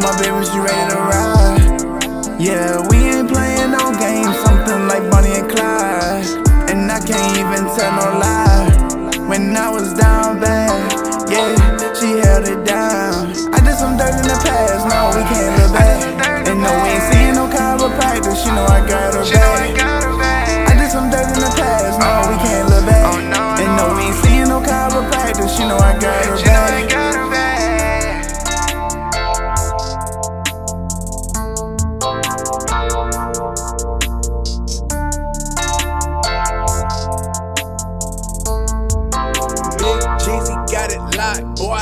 my baby, she ready to ride. Yeah, we ain't playing no games, something like Bonnie and Clyde. And I can't even tell no lie. When I was down bad, yeah, she held it down. I did some dirt in the past, no, we can't look back. And no, we ain't seeing no chiropractor, she know I got her back. I did some dirt in the past, no, we can't look back. And no, we ain't seeing no chiropractor, she know I got her back. Got it locked, boy.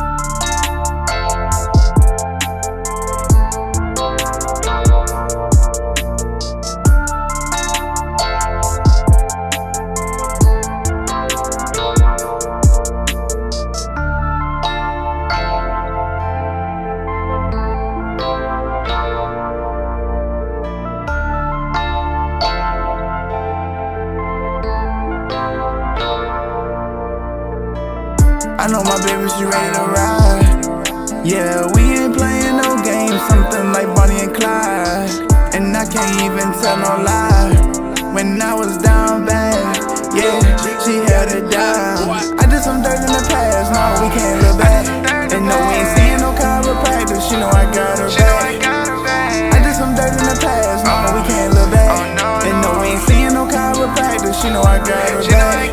I know my baby, she ready to ride. Yeah, we ain't playing no games, something like Bonnie and Clyde. And I can't even tell no lie. When I was down bad, yeah, she held it down. I did some dirt in the past, no, we can't look back. And no, we ain't seeing no chiropractor, she know I got her back. I did some dirt in the past, no, we can't look back. And no, we ain't seeing no chiropractor, she know I got her back.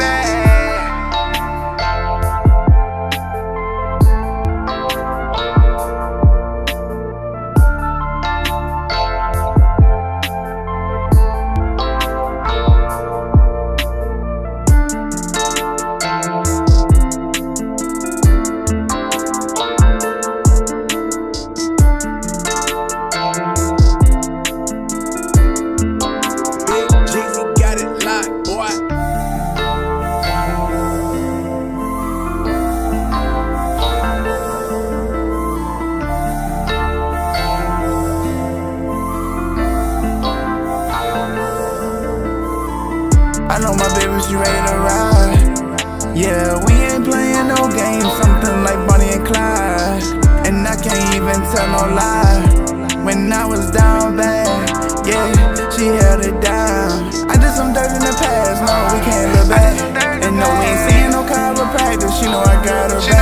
I know my baby, she ready to ride. Yeah, we ain't playing no games, something like Bonnie and Clyde. And I can't even tell no lie. When I was down bad, yeah, she held it down. I did some dirt in the past, no, we can't look back. And no, we ain't seeing no chiropractor, she know I got her back.